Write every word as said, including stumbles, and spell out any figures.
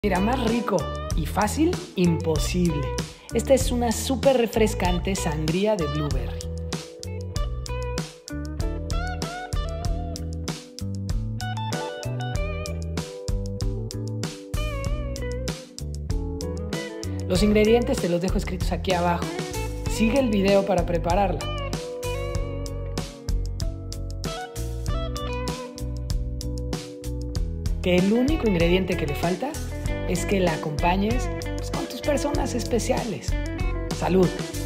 Mira, más rico y fácil, imposible. Esta es una súper refrescante sangría de blueberry. Los ingredientes te los dejo escritos aquí abajo. Sigue el video para prepararla. Que el único ingrediente que le falta es que la acompañes pues, con tus personas especiales. ¡Salud!